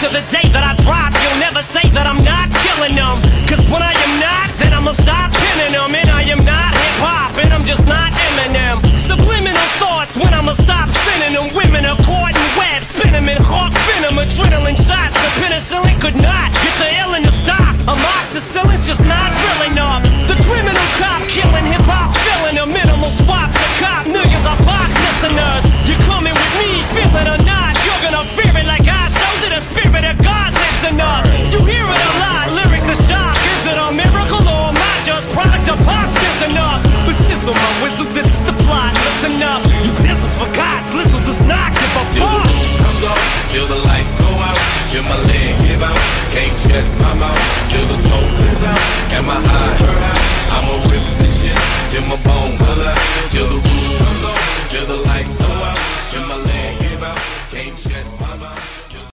to the day that I drop, you'll never say that I'm not killing them. Cause when I am not, then I'ma stop pinning them. And I am not hip-hop, and I'm just not Eminem. Subliminal thoughts when I'ma stop sending them. Women are caught in webs, spin them in hawk venom. Adrenaline shots, the penicillin could not get the illin to stop. Amoxicillin's just not real enough. The criminal cop killing hip-hop, filling a minimal swap to cop millions of pop listeners. You're coming with me, feel it or not, you're gonna fear it like I showed you. The spirit of God lives in us. You hear it a lot, lyrics to shock. Is it a miracle or am I just product of pop? Listen up, but sizzle my whistle, this is the plot. Listen up, you pistols for God, Slizzle does not give a fuck. Comes on, till the lights go out, till my leg give out, can't shut my mouth, till the smoke clears out. Am I high? I'ma rip this shit till my bone pull out, till the roof